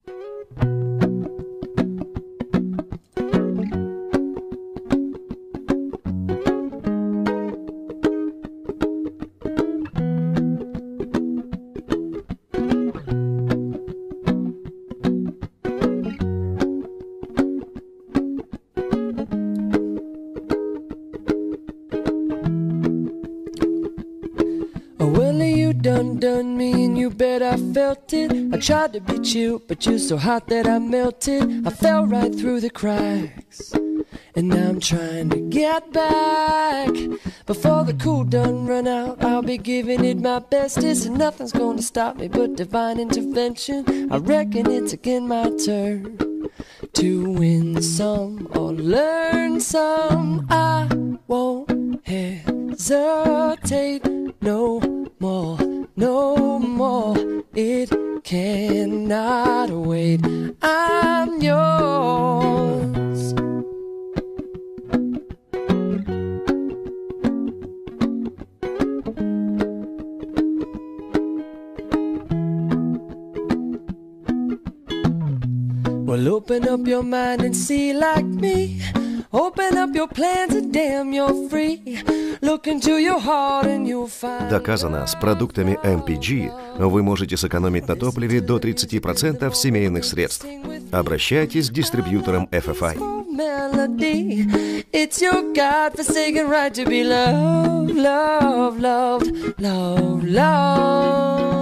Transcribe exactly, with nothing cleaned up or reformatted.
Done done me and you bet I felt it. I tried to beat you, but you're so hot that I melted. I fell right through the cracks, and now I'm trying to get back. Before the cool done run out, I'll be giving it my bestest, and nothing's gonna stop me but divine intervention. I reckon it's again my turn to win some or learn some. I won't hesitate no more, no more. It cannot wait. I'm yours. Well, open up your mind and see like me. Open up your plans and damn you're free. Look into your heart and you'll find. Доказано, с продуктами эм пи джи вы можете сэкономить на топливе до тридцать процентов семейных средств. Обращайтесь к дистрибьюторам эф эф ай. It's your God-forsaken right to be loved, loved, loved, loved, loved.